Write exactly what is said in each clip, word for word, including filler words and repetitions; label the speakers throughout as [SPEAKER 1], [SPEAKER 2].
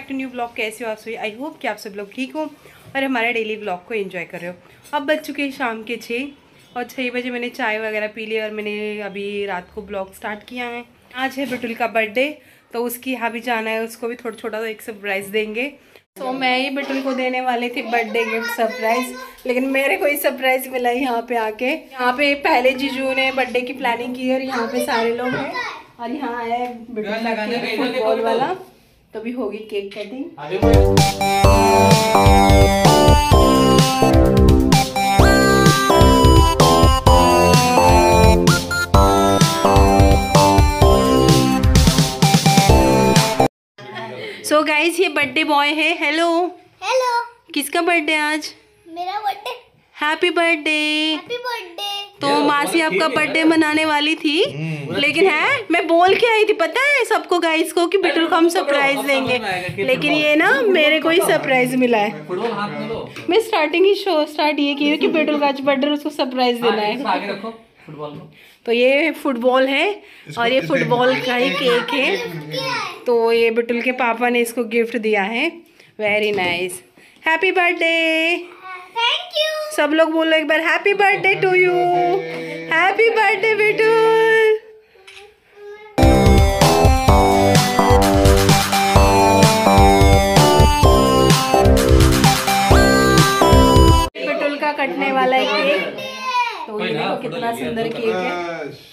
[SPEAKER 1] Back to new blog. कैसे हो आप सभी? आई होप कि आप सब लोग ठीक हो और हमारे डेली ब्लॉग को एंजॉय कर रहे हो। अब बज चुके हैं शाम के छः और छः बजे मैंने चाय वगैरह पी ली और मैंने अभी रात को ब्लॉग स्टार्ट किया है। आज है बिटुल का बर्थडे, तो उसकी यहाँ भी जाना है, उसको भी थोड़ा छोटा सा एक सरप्राइज़ देंगे। तो मैं ही बिटुल को देने वाली थी बर्थडे गिफ्ट सरप्राइज़, लेकिन मेरे को ही सरप्राइज़ मिला यहाँ पे आके। यहाँ पे पहले जीजू ने बर्थडे की प्लानिंग की और यहाँ पे सारे लोग हैं और यहाँ है बिटुल का केक फुटबॉल वाला, तो भी होगी cake cutting. So so guys ये बर्थडे बॉय है। हेलो
[SPEAKER 2] हेलो,
[SPEAKER 1] किसका बर्थडे आज?
[SPEAKER 2] मेरा birthday.
[SPEAKER 1] Happy birthday.
[SPEAKER 2] Happy birthday.
[SPEAKER 1] तो मासी आपका बर्थडे मनाने वाली थी, लेकिन है मैं बोल के आई थी पता है सबको गाइस को कि बिटुल को हम सरप्राइज देंगे, लेकिन ये ना मेरे को ही सरप्राइज मिला है। मैं स्टार्टिंग ही शो स्टार्ट ये की कि बिटुल का आज बर्थडे उसको सरप्राइज देना है। तो ये फुटबॉल है और ये फुटबॉल का ही केक है, तो ये बिटुल के पापा ने इसको गिफ्ट दिया है। Very nice, happy birthday.
[SPEAKER 2] Thank you.
[SPEAKER 1] सब लोग बोलो एक बार happy birthday to you. Happy birthday Bitul. Bitul का कटने वाला है केक, तो ये देखो कितना सुंदर केक है।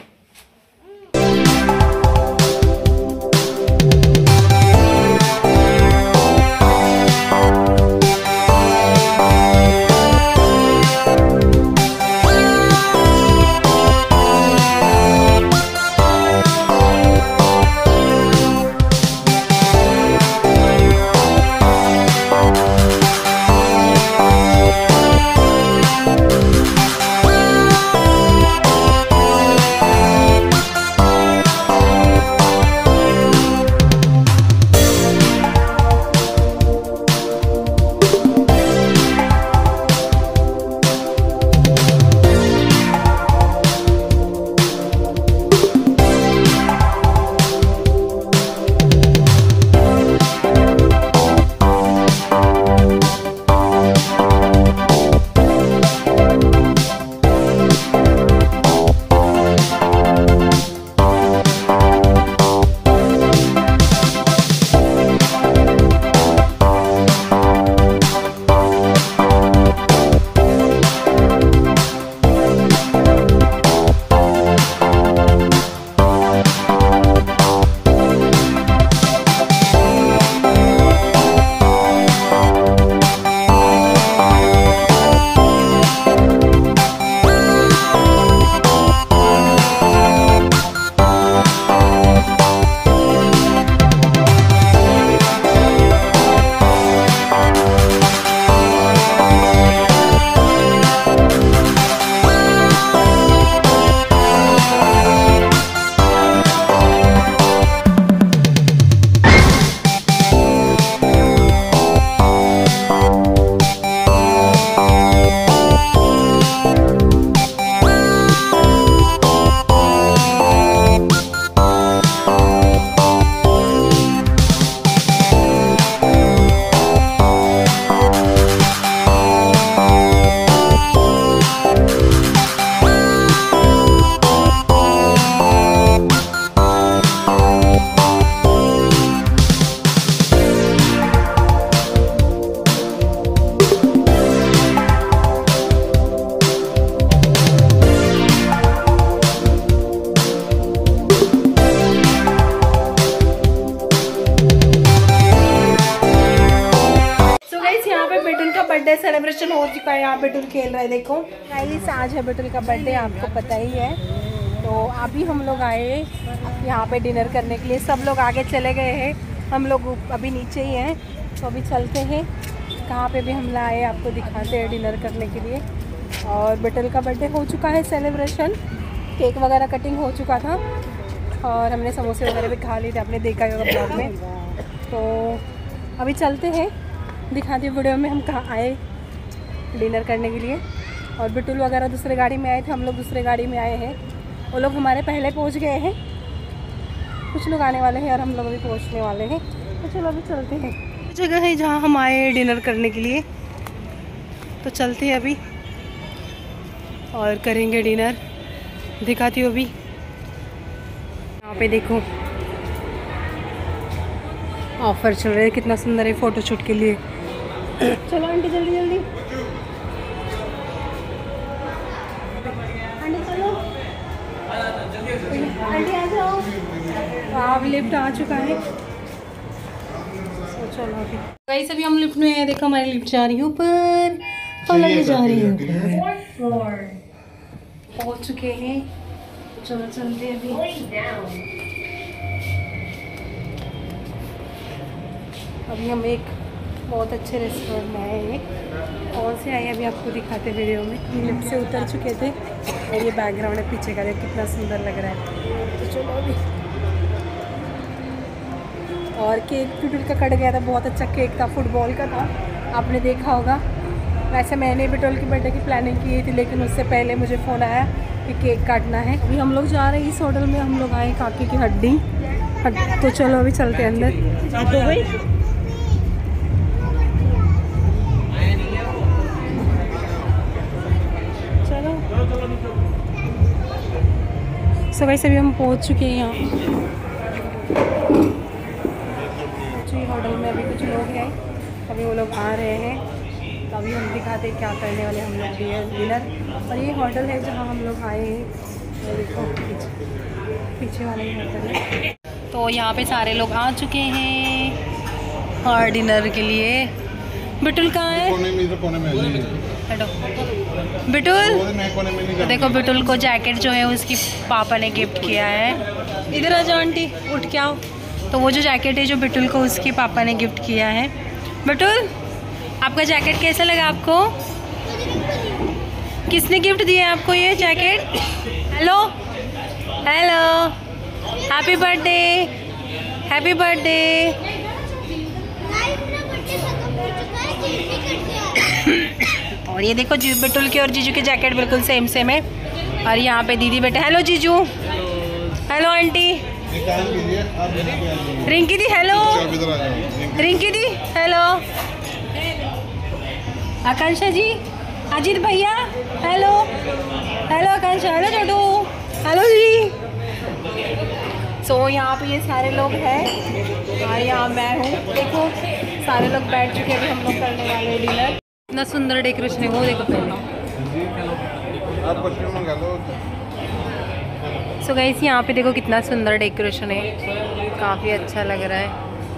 [SPEAKER 1] बर्थडे सेलिब्रेशन हो चुका है, यहाँ बिटुल खेल रहे हैं। देखो गाइस आज है बिटुल का बर्थडे, आपको पता ही है। तो अभी हम लोग आए यहाँ पे डिनर करने के लिए, सब लोग आगे चले गए हैं, हम लोग अभी नीचे ही हैं। तो अभी चलते हैं कहाँ पे भी हम लाए, आपको दिखाते हैं डिनर करने के लिए। और बिटुल का बर्थडे हो चुका है सेलिब्रेशन, केक वगैरह कटिंग हो चुका था और हमने समोसे वगैरह भी खा लिए थे, आपने देखा होगा ब्लॉग में। तो अभी चलते हैं, दिखाती हूँ वीडियो में हम कहाँ आए डिनर करने के लिए। और बिटुल वगैरह दूसरे गाड़ी में आए थे, हम लोग दूसरे गाड़ी में आए हैं, वो लोग हमारे पहले पहुँच गए हैं। कुछ लोग आने वाले हैं और हम लोग भी पहुँचने वाले हैं। तो चलो अभी चलते हैं। जगह है जहाँ हम आए डिनर करने के लिए, तो चलते हैं अभी और करेंगे डिनर। दिखाती हूँ अभी। यहाँ पे देखो ऑफर चल रहा है, कितना सुंदर है फोटो शूट के लिए। चलो आंटी जल्दी जल्दी, आंटी चलो, आंटी आ जाओ। आप लिफ्ट आ चुका है, तो चलो अभी गाइस अभी हम लिफ्ट में हैं। देखो हमारी लिफ्ट जा रही है ऊपर, पलट जा रही है ऊपर। पहुंच चुके हैं, चलो चलते हैं अभी। अभी हम एक बहुत अच्छे रेस्टोरेंट में आए हैं। कौन से आए अभी आपको दिखाते वीडियो में। हम लिफ्ट से उतर चुके थे और ये बैकग्राउंड है पीछे का, देखो कितना सुंदर लग रहा है। तो चलो अभी। और केक टूटल का कट गया था, बहुत अच्छा केक था, फुटबॉल का था, आपने देखा होगा। वैसे मैंने बिटोल की बर्थडे की प्लानिंग की थी, लेकिन उससे पहले मुझे फ़ोन आया कि केक काटना है। अभी हम लोग जा रहे हैं इस होटल में, हम लोग आए काकी की हड्डी हड्डी। तो चलो अभी चलते हैं अंदर। तो भाई चलो। सो वैसे भी हम पहुंच चुके हैं यहाँ होटल में। अभी कुछ लोग हैं, अभी वो लोग आ रहे हैं, तो अभी हम दिखाते हैं क्या करने वाले हम लोग भी है डिनर। और ये होटल है जहाँ हम लोग आए हैं, देखो पीछे, पीछे वाला ही होटल है। तो यहाँ पे सारे लोग आ चुके हैं और डिनर के लिए। बिटुल कहाँ है? हेलो बिटुल, देखो बिटुल को जैकेट जो है उसकी पापा ने गिफ्ट किया है। इधर आ जाओ आंटी, उठ के आओ। तो वो जो जैकेट है जो बिटुल को उसके पापा ने गिफ्ट किया है। बिटुल आपका जैकेट कैसा लगा आपको? किसने गिफ्ट दिया आपको ये jacket? Hello hello, happy birthday, happy birthday. और ये देखो जी बिटुल के और जीजू के जैकेट बिल्कुल सेम सेम है। और यहाँ पे दीदी बेटे, हेलो जीजू, हेलो आंटी, रिंकी दी हेलो, रिंकी दी हेलो, आकांक्षा जी, अजीत भैया हेलो, हेलो आकांक्षा, हेलो छोटू, हेलो जी। सो so, यहाँ पे ये सारे लोग हैं और यहाँ मैं हूँ। देखो सारे लोग बैठ चुके हैं, हम लोग करने वाले डिनर। इतना सुंदर डेकोरेशन है, वो देखो पहले। सो so गाइस यहाँ पे देखो कितना सुंदर डेकोरेशन है, काफ़ी अच्छा लग रहा है।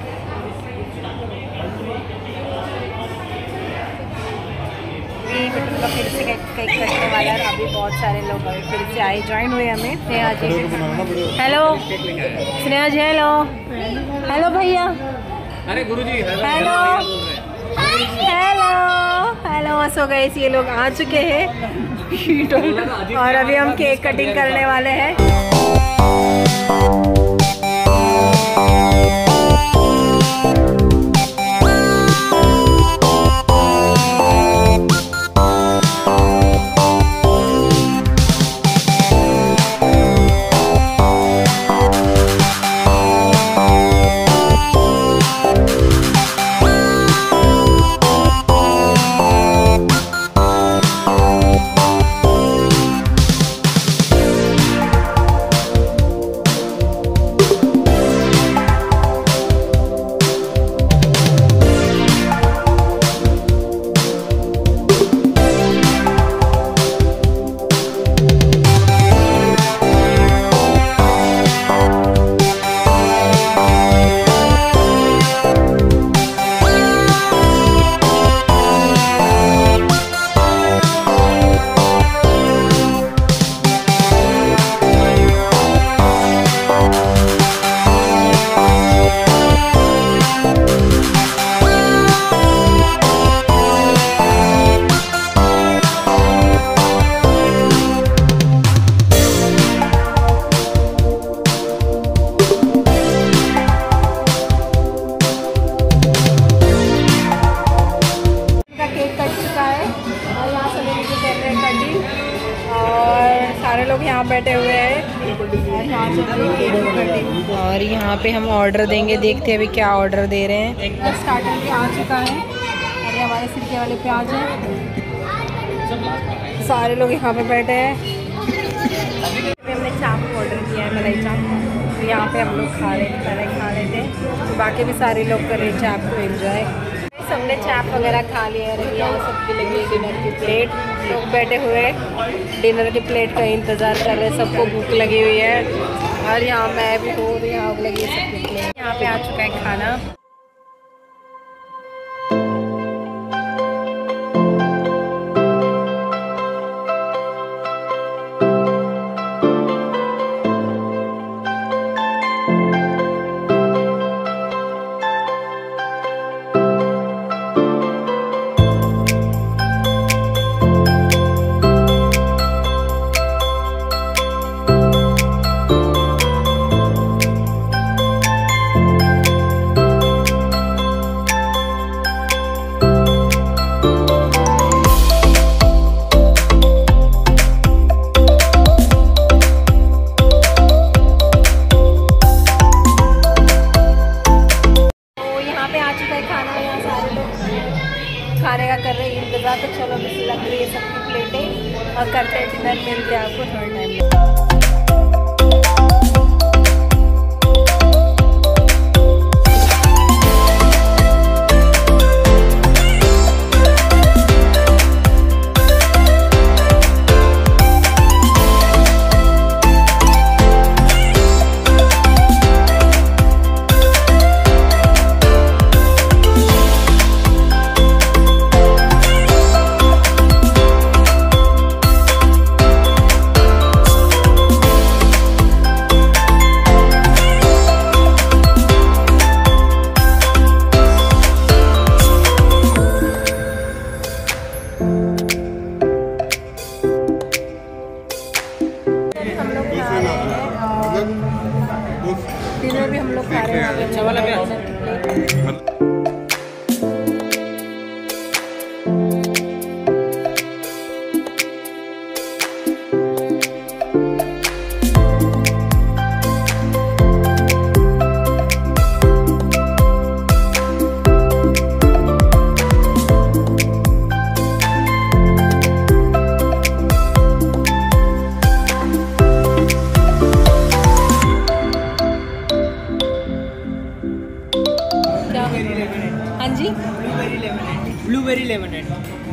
[SPEAKER 1] बिटुल का फिर से केक कटने वाला है। अभी बहुत सारे लोग फिर से आए, ज्वाइन हुए हमें। Sneha ji hello, Sneha ji hello, hello भैया,
[SPEAKER 3] अरे गुरुजी
[SPEAKER 1] hello hello hello. So guys ये लोग आ चुके हैं और अभी हम केक कटिंग करने वाले हैं। सारे लोग यहाँ बैठे हुए हैं और यहाँ चल रही है केक की कटिंग। और यहाँ पे हम ऑर्डर देंगे, देखते हैं अभी क्या ऑर्डर दे रहे हैं। स्टार्टर भी आ चुका है और ये हमारे सिरके वाले प्याज हैं। सारे लोग यहाँ पे बैठे हैं। हमने चाप ऑर्डर किया है, मलाई चाप। तो यहाँ पे हम लोग खा रहे थे, पहले खा रहे थे, तो बाकी भी सारे लोग कर रहे हैं चाप को एंजॉय। सबने चाप वगैरह खा लिया है। यहाँ सबकी लगी है डिनर की प्लेट। लोग बैठे हुए डिनर की प्लेट का इंतज़ार कर रहे हैं, सबको भूख लगी हुई है। और यहाँ मैं भी हूँ, यहाँ लगी है सबकी प्लेट। यहाँ पे आ चुका है खाना। खाने का कर रहे हैं इंतज़ार। तो चलो बस लग रही है सबकी प्लेटें और करते हैं डिनर। मिलते हैं आपको थोड़ा टाइम। डिनर भी हम लोग खा रहे हैं। अच्छा वाला हाँ जी, ब्लूबेरी लेमनेड। Blueberry lemonade.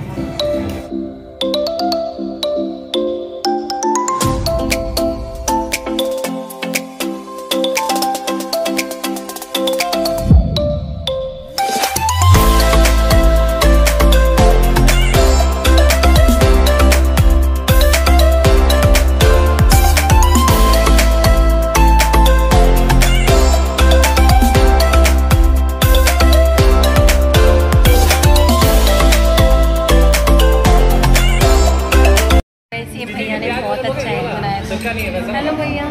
[SPEAKER 1] भैया ने बहुत अच्छा एग बनाया। हेलो भैया।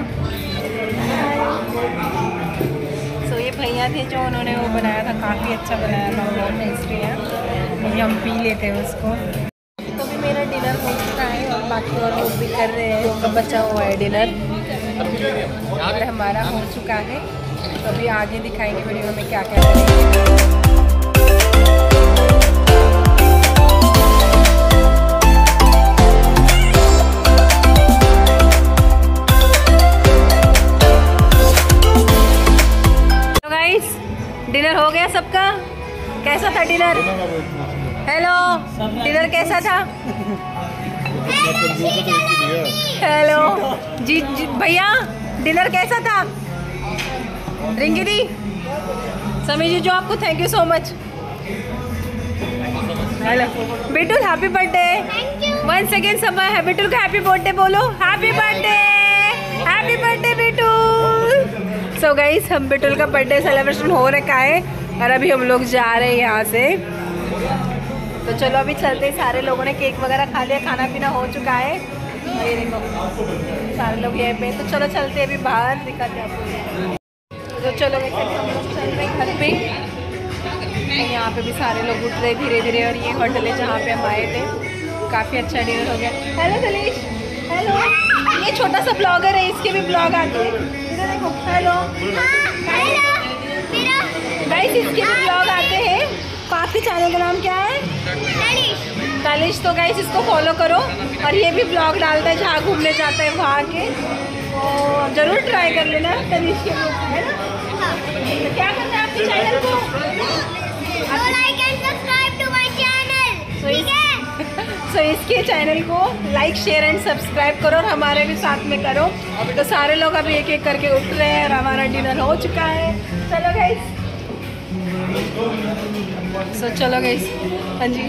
[SPEAKER 1] सो ये भैया थे जो उन्होंने वो बनाया था, काफ़ी अच्छा बनाया था, बहुत टेस्टी है। अभी हम पी लेते हैं उसको। तो भी मेरा डिनर हो चुका है और बाकी और लोग भी कर रहे हैं, तो बचा हुआ है डिनर और हमारा हो चुका है। तो अभी आगे दिखाएंगे वीडियो में क्या क्या करेंगे। डिनर हो गया सबका? कैसा था डिनर? हेलो, डिनर कैसा था? हेलो जी, जी भैया, डिनर कैसा था? रिंकी दी, समी जी, जो आपको thank you so much. Hello Bitul, happy birthday one second. सब बिटुल का हैप्पी बर्थडे बोलो। Happy birthday, happy birthday Bitul. So guys, हम बिटुल का बर्थडे सेलिब्रेशन हो रखा है और अभी हम लोग जा रहे हैं यहाँ से। तो चलो अभी चलते हैं। सारे लोगों ने केक वगैरह खा लिया, खाना पीना हो चुका है। ये देखो सारे लोग यहाँ पे। तो चलो चलते हैं अभी बाहर, दिखाते हैं आपको। तो चलो हम लोग चल रहे घर पे। यहाँ पे भी सारे लोग उठ रहे धीरे धीरे। और ये होटल है जहाँ पे हम आए थे। काफ़ी अच्छा डिनर हो गया। Hello Salish, hello. ये छोटा सा ब्लॉगर है, इसके भी ब्लॉग आते हैं। इधर देखो, हेलो गाइस, इसके भी ब्लॉग आते हैं। तो आपके चैनल का नाम क्या है? तलिश। तो गाइस इसको फॉलो करो। और ये भी ब्लॉग डालता है जहाँ घूमने जाता है वहाँ के, तो जरूर ट्राई कर लेना तलिश के ब्लॉग, है ना? तो क्या करना है आपके चैनल को?
[SPEAKER 2] Like and subscribe to my channel, ठीक है?
[SPEAKER 1] सो so, इसके चैनल को लाइक शेयर एंड सब्सक्राइब करो और हमारे भी साथ में करो। तो सारे लोग अभी एक एक करके उठ रहे हैं और हमारा डिनर हो चुका है। चलो गाइस, सो so, चलो गाइस। हाँ जी,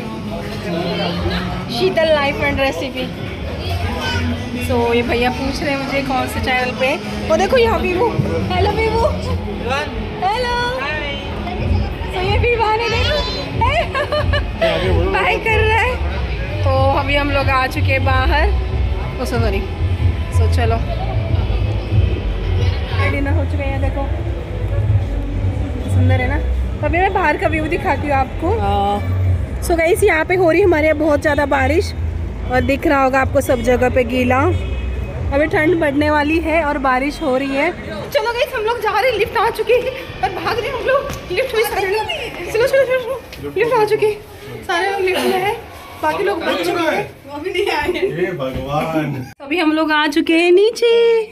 [SPEAKER 1] Sheetal life and recipe. So so, ये भैया पूछ रहे हैं मुझे कौन से चैनल पे। वो देखो यहाँ वीवू। हेलो वीवू। हेलो। तो ये विवान है, देखो बाय कर रहा है। तो अभी हम लोग आ चुके हैं बाहर। ओ सॉरी। सो चलो, डिनर हो चुका है, देखो सुंदर है ना। तो अभी मैं बाहर का व्यू दिखाती हूँ आपको। सो गाइस, यहाँ पे हो रही है हमारे यहाँ बहुत ज़्यादा बारिश और दिख रहा होगा आपको सब जगह पे गीला। अभी ठंड बढ़ने वाली है और बारिश हो रही है। चलो गाइस, हम लोग जा रहे हैं, लिफ्ट आ चुकी है और भाग रहे हैं हम लोग लिफ्ट में। सारे लोग चलो चलो चलो, लिफ्ट आ चुकी है, सारे लोग लिफ्ट में है, बाकी लोग बच चुके हैं, अभी नहीं आए हैं।
[SPEAKER 3] हे भगवान।
[SPEAKER 1] अभी हम लोग आ चुके हैं नीचे।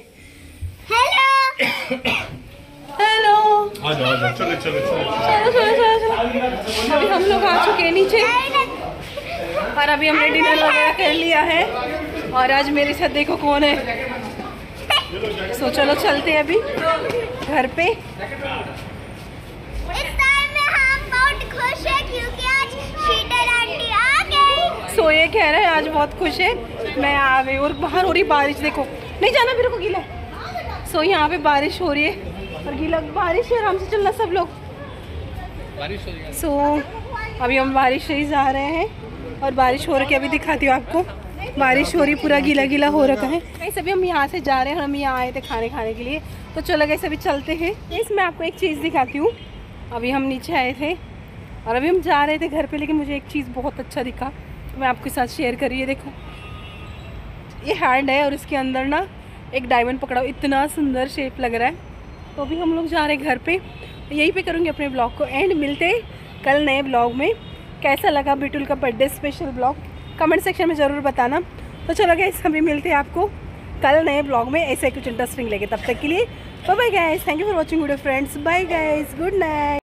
[SPEAKER 2] Hello
[SPEAKER 1] hello.
[SPEAKER 3] आ जाओ आ जाओ, चलो चलो चलो।
[SPEAKER 1] चलो चलो चलो चलो। अभी हम लोग आ चुके हैं नीचे और अभी हमने डिनर वगैरह कर लिया है। और आज मेरे साथ देखो कौन है। सो चलो चलते हैं अभी घर पे।
[SPEAKER 2] इस टाइम में हम बहुत खुश हैं क्योंकि आज शीतल आंटी आ गई।
[SPEAKER 1] सो ये कह रहे हैं आज बहुत खुश है, मैं आ गई। और बाहर हो रही बारिश, देखो नहीं जाना मेरे को, गीला। सो यहाँ पे बारिश हो रही है और गीला बारिश है, आराम से चलना सब लोग। सो अभी हम बारिश से ही जा रहे हैं और बारिश हो रही है, अभी दिखाती हूँ आपको। बारिश हो रही, पूरा गीला गीला हो रखा है। गाइस अभी हम यहाँ से जा रहे हैं, हम यहाँ आए थे खाने खाने के लिए। तो चलो गाइस अभी चलते हैं। इसमें आपको एक चीज़ दिखाती हूँ। अभी हम नीचे आए थे और अभी हम जा रहे थे घर पे, लेकिन मुझे एक चीज़ बहुत अच्छा दिखा, मैं आपके साथ शेयर करिए। देखो ये हैंड है और इसके अंदर ना एक डायमंड पकड़ा, इतना सुंदर शेप लग रहा है। तो अभी हम लोग जा रहे हैं घर पे, यहीं पे करूँगी अपने ब्लॉग को एंड। मिलते कल नए ब्लॉग में। कैसा लगा बिटुल का birthday special blog comment section में ज़रूर बताना। तो चलो गाइस, अभी मिलते हैं आपको कल नए ब्लॉग में ऐसे कुछ इंटरेस्टिंग लेके। तब तक के लिए bye bye guys, thank you for watching video friends. Bye guys, good night.